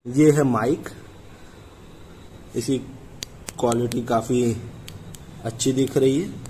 ये है माइक। इसकी क्वालिटी काफी अच्छी दिख रही है।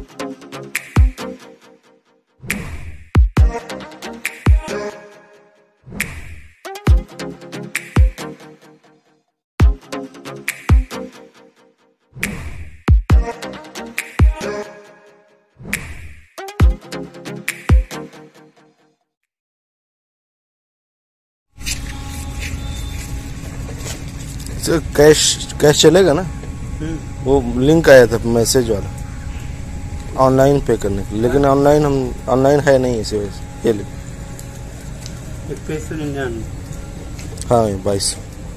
कैश चलेगा ना? वो लिंक आया था मैसेज वाला ऑनलाइन पे करने के लिए, लेकिन ऑनलाइन है नहीं इसी वजह से। ये हाँ 22।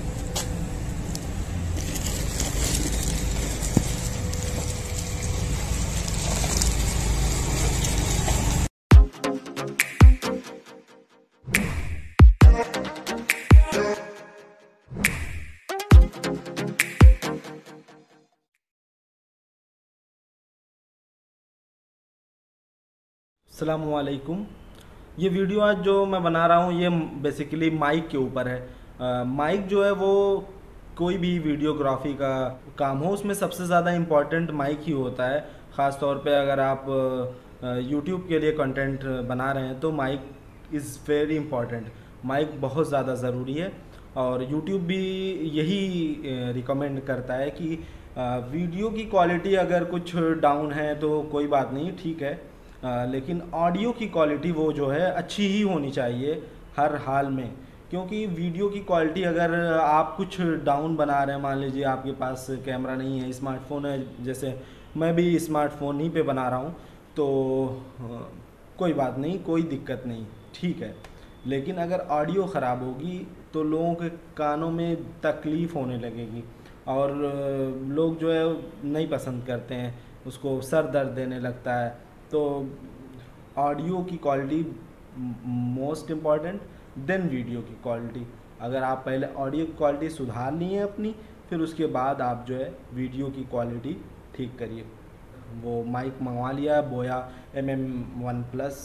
अस्सलामुअलैकुम। ये वीडियो आज जो मैं बना रहा हूँ ये बेसिकली माइक के ऊपर है। माइक जो है वो कोई भी वीडियोग्राफी का काम हो उसमें सबसे ज़्यादा इम्पॉर्टेंट माइक ही होता है। ख़ास तौर पे अगर आप यूट्यूब के लिए कंटेंट बना रहे हैं तो mike is very important. Mike बहुत ज़्यादा ज़रूरी है और यूट्यूब भी यही रिकमेंड करता है कि वीडियो की क्वालिटी अगर कुछ डाउन है तो कोई बात नहीं, ठीक है, लेकिन ऑडियो की क्वालिटी वो जो है अच्छी ही होनी चाहिए हर हाल में। क्योंकि वीडियो की क्वालिटी अगर आप कुछ डाउन बना रहे हैं, मान लीजिए आपके पास कैमरा नहीं है, स्मार्टफोन है, जैसे मैं भी स्मार्टफोन ही पे बना रहा हूँ, तो कोई बात नहीं, कोई दिक्कत नहीं, ठीक है। लेकिन अगर ऑडियो ख़राब होगी तो लोगों के कानों में तकलीफ़ होने लगेगी और लोग जो है नहीं पसंद करते हैं, उसको सर दर्द देने लगता है। तो ऑडियो की quality most important, then video की क्वालिटी। अगर आप पहले ऑडियो की क्वालिटी सुधार लिए अपनी, फिर उसके बाद आप जो है वीडियो की क्वालिटी ठीक करिए। वो माइक मंगवा लिया बोया MM1+,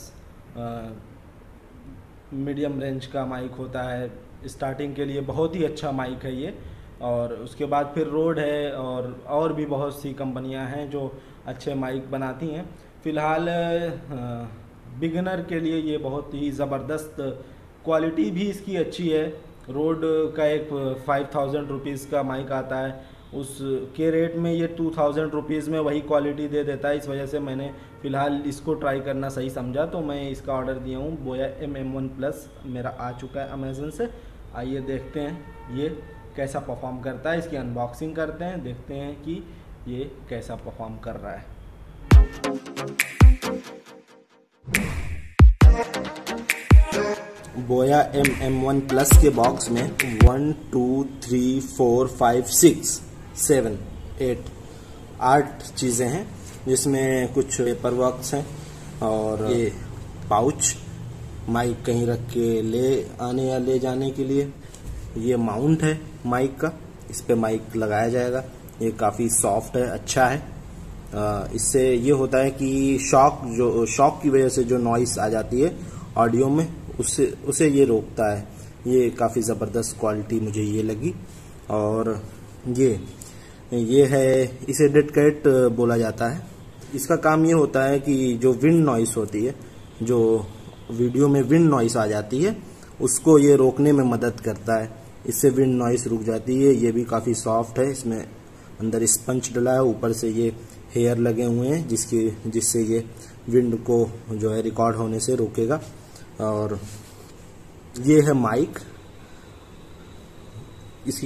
मीडियम रेंज का माइक होता है, स्टार्टिंग के लिए बहुत ही अच्छा माइक है ये। और उसके बाद फिर रोड है और भी बहुत सी कंपनियां हैं जो अच्छे माइक बनाती हैं। फ़िलहाल बिगिनर के लिए ये बहुत ही ज़बरदस्त, क्वालिटी भी इसकी अच्छी है। रोड का एक 5000 रुपीज़ का माइक आता है, उसके रेट में ये 2000 रुपीज़ में वही क्वालिटी दे देता है। इस वजह से मैंने फ़िलहाल इसको ट्राई करना सही समझा, तो मैं इसका ऑर्डर दिया हूँ। बोया MM1+ मेरा आ चुका है अमेज़न से। आइए देखते हैं ये कैसा परफॉर्म करता है। इसकी अनबॉक्सिंग करते हैं, देखते हैं कि ये कैसा परफॉर्म कर रहा है। बोया MM1+ के बॉक्स में 1 2 3 4 5 6 7 8 चीज़ें हैं, जिसमें कुछ पेपर वर्क्स हैं और ये पाउच माइक कहीं रख के ले आने या ले जाने के लिए। ये माउंट है माइक का, इस पे माइक लगाया जाएगा। ये काफ़ी सॉफ्ट है, अच्छा है। इससे ये होता है कि शॉक की वजह से जो नॉइस आ जाती है ऑडियो में, उसे ये रोकता है। ये काफ़ी ज़बरदस्त क्वालिटी मुझे ये लगी। और ये है, इसे डेड कैट बोला जाता है। इसका काम ये होता है कि जो विंड नॉइस होती है, जो वीडियो में विंड नॉइस आ जाती है, उसको ये रोकने में मदद करता है। इससे विंड नॉइस रुक जाती है। ये भी काफ़ी सॉफ्ट है, इसमें अंदर स्पंज डला है, ऊपर से ये हेयर लगे हुए हैं जिससे ये विंड को जो है रिकॉर्ड होने से रोकेगा। और ये है माइक। इसकी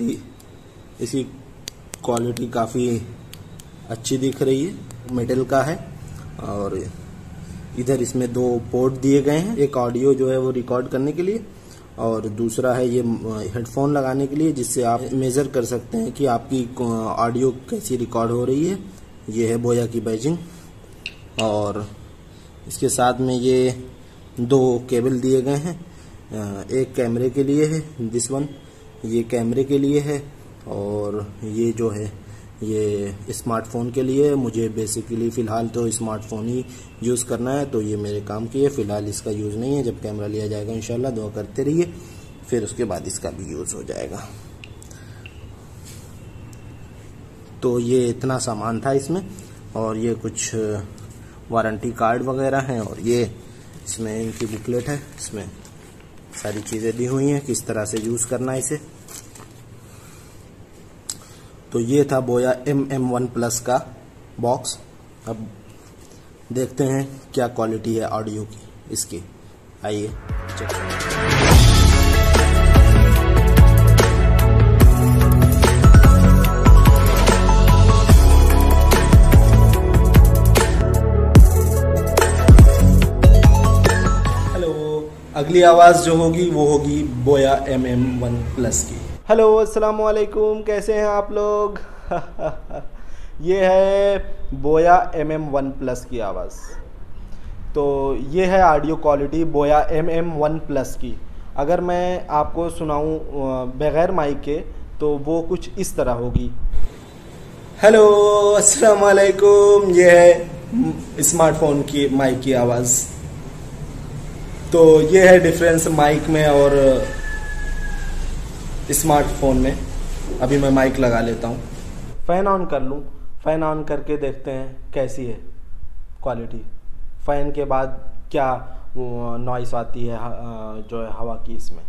क्वालिटी काफ़ी अच्छी दिख रही है, मेटल का है। और इधर इसमें 2 पोर्ट दिए गए हैं, एक ऑडियो जो है वो रिकॉर्ड करने के लिए और दूसरा है ये हेडफोन लगाने के लिए, जिससे आप मेज़र कर सकते हैं कि आपकी ऑडियो कैसी रिकॉर्ड हो रही है। ये है बोया की बैजिंग। और इसके साथ में ये 2 केबल दिए गए हैं, एक कैमरे के लिए है, दिस वन ये कैमरे के लिए है, और ये जो है ये स्मार्टफोन के लिए। मुझे बेसिकली फ़िलहाल तो स्मार्टफोन ही यूज़ करना है, तो ये मेरे काम की है। फ़िलहाल इसका यूज़ नहीं है, जब कैमरा लिया जाएगा इंशाल्लाह दुआ करते रहिए। फिर उसके बाद इसका भी यूज़ हो जाएगा। तो ये इतना सामान था इसमें, और ये कुछ वारंटी कार्ड वगैरह हैं, और ये इसमें इनकी बुकलेट है, इसमें सारी चीज़ें दी हुई हैं किस तरह से यूज़ करना है इसे। तो ये था बोया MM1 प्लस का बॉक्स। अब देखते हैं क्या क्वालिटी है ऑडियो की इसकी, आइए चेक करते हैं। अगली आवाज़ जो होगी वो होगी बोया MM1 प्लस की। हेलो अस्सलाम वालेकुम, कैसे हैं आप लोग? ये है बोया MM1 प्लस की आवाज़। तो ये है ऑडियो क्वालिटी बोया MM1 प्लस की। अगर मैं आपको सुनाऊं बगैर माइक के तो वो कुछ इस तरह होगी। हेलो अस्सलाम वालेकुम, ये है स्मार्टफोन की माइक की आवाज़। तो ये है डिफरेंस माइक में और स्मार्टफोन में। अभी मैं माइक लगा लेता हूँ, फ़ैन ऑन कर लूँ, फ़ैन ऑन करके देखते हैं कैसी है क्वालिटी। फ़ैन के बाद क्या नॉइस आती है जो है हवा की इसमें।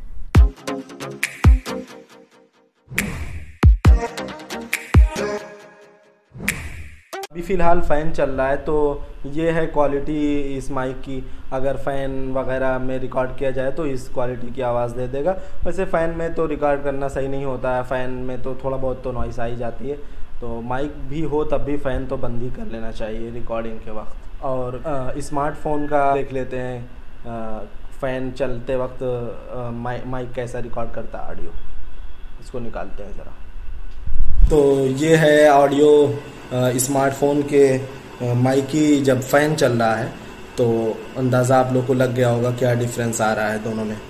अभी फ़िलहाल फ़ैन चल रहा है, तो ये है क्वालिटी इस माइक की। अगर फ़ैन वगैरह में रिकॉर्ड किया जाए तो इस क्वालिटी की आवाज़ दे देगा। वैसे फ़ैन में तो रिकॉर्ड करना सही नहीं होता है, फ़ैन में तो थोड़ा बहुत तो नॉइस आ ही जाती है। तो माइक भी हो तब भी फ़ैन तो बंद ही कर लेना चाहिए रिकॉर्डिंग के वक्त। और स्मार्टफोन का देख लेते हैं, फ़ैन चलते वक्त माइक कैसा रिकॉर्ड करता है ऑडियो, इसको निकालते हैं ज़रा। तो ये है ऑडियो स्मार्टफोन के माइक की। जब फ़ैन चल रहा है तो अंदाज़ा आप लोग को लग गया होगा क्या डिफरेंस आ रहा है दोनों में,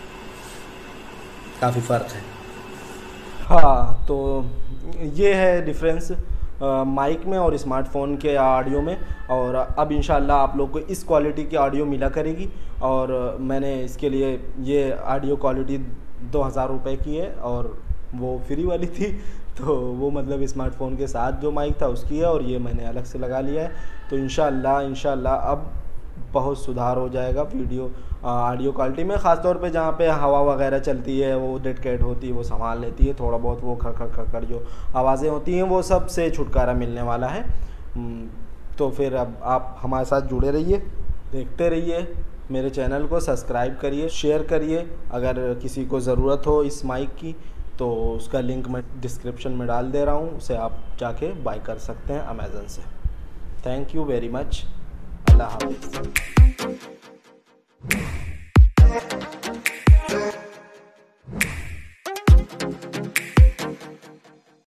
काफ़ी फ़र्क है। हाँ, तो ये है डिफरेंस माइक में और स्मार्टफोन के ऑडियो में। और अब इंशाल्लाह आप लोग को इस क्वालिटी की ऑडियो मिला करेगी। और मैंने इसके लिए ये ऑडियो क्वालिटी 2000 रुपये की है, और वो फ्री वाली थी, तो वो मतलब स्मार्टफोन के साथ जो माइक था उसकी है, और ये मैंने अलग से लगा लिया है। तो इंशाल्लाह अब बहुत सुधार हो जाएगा वीडियो ऑडियो क्वालिटी में। ख़ास तौर पे जहाँ पे हवा वगैरह चलती है, वो डेड कैट होती है, वो संभाल लेती है थोड़ा बहुत, वो खड़ जो आवाज़ें होती हैं वो सब से छुटकारा मिलने वाला है। तो फिर अब आप हमारे साथ जुड़े रहिए, देखते रहिए, मेरे चैनल को सब्सक्राइब करिए, शेयर करिए। अगर किसी को ज़रूरत हो इस माइक की तो उसका लिंक मैं डिस्क्रिप्शन में डाल दे रहा हूँ, उसे आप जाके बाय कर सकते हैं अमेज़न से। Thank you very much. अल्लाह हाफ़िज़।